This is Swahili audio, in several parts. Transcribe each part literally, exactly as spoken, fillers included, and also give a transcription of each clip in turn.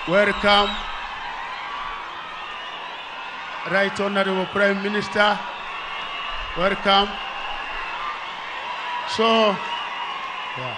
Welcome, Right Honorable Prime Minister. Welcome. So, yeah.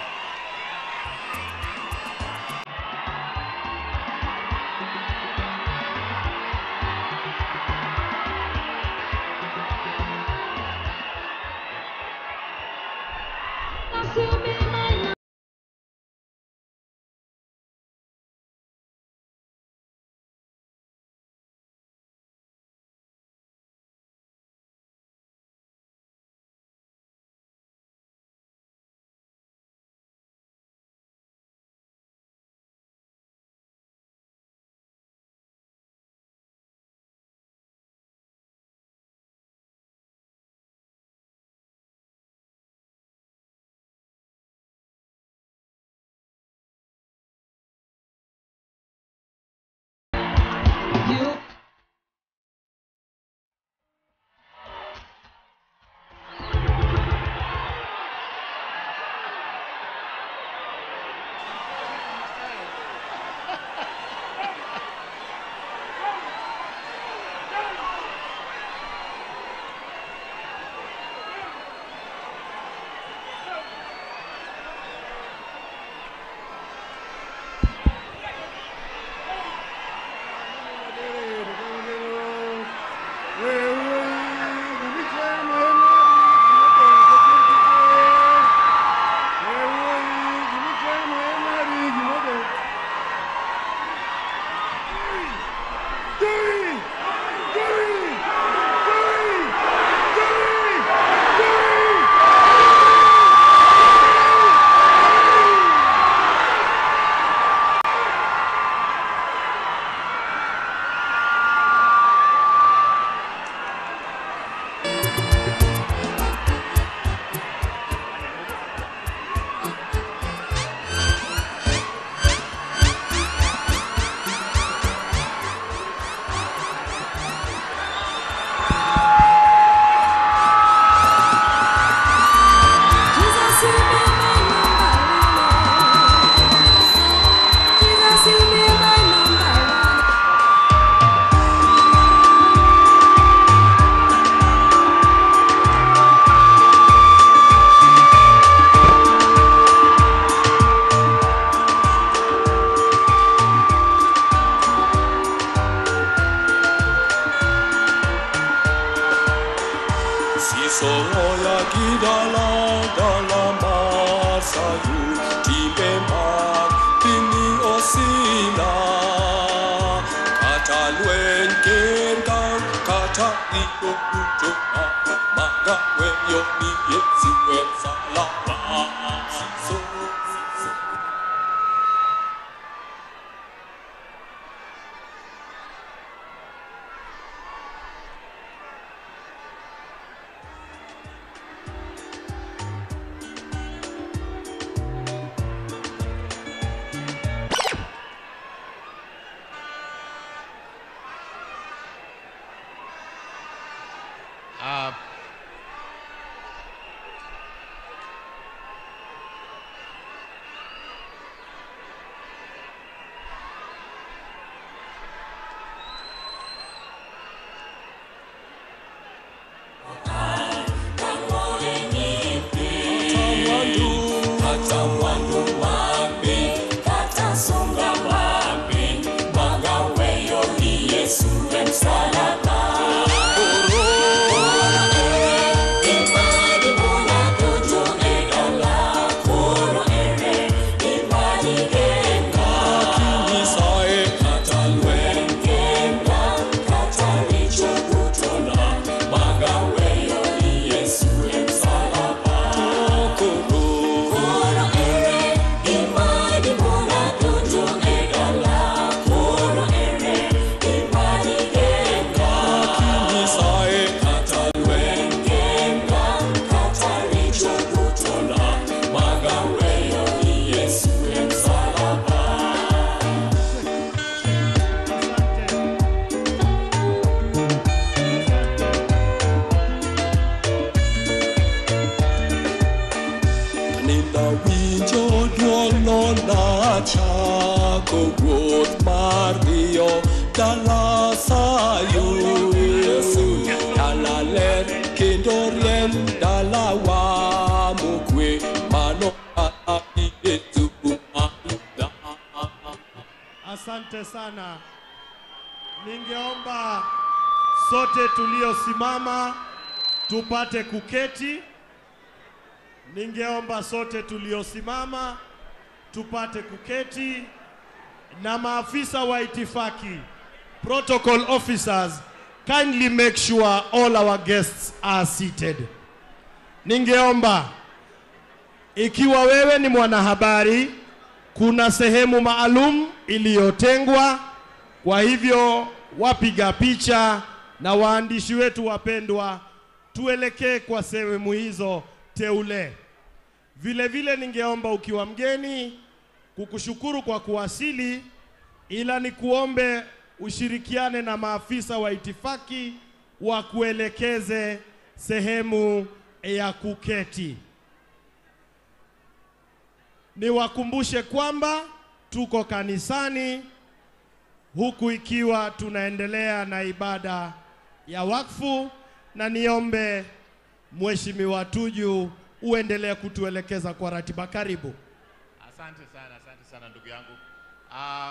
Wuoth Mario dala sayu Yesu dala ler kendo rien dala wa mukwe mano Yesu. Asante sana. Ningeomba sote tuliosimama tupate kuketi. Ningeomba sote tuliosimama tupate kuketi, na maafisa wa itifaki, protocol officers, kindly make sure all our guests are seated. Ningeomba ikiwa wewe ni mwanahabari, kuna sehemu maalum iliyotengwa. Kwa hivyo wapiga picha na waandishi wetu wapendwa, tuelekee kwa sehemu hizo teule. Vile vile ningeomba ukiwa mgeni kukushukuru kwa kuwasili, ila ni kuombe ushirikiane na maafisa wa itifaki wa kuelekeze sehemu ya kuketi. Niwakumbushe kwamba tuko kanisani, huku ikiwa tunaendelea na ibada ya wakfu, na niombe Mheshimiwa Tuju uendelee kutuelekeza kwa ratiba. Karibu. Asante sana, asante sana ndugu yangu. Uh,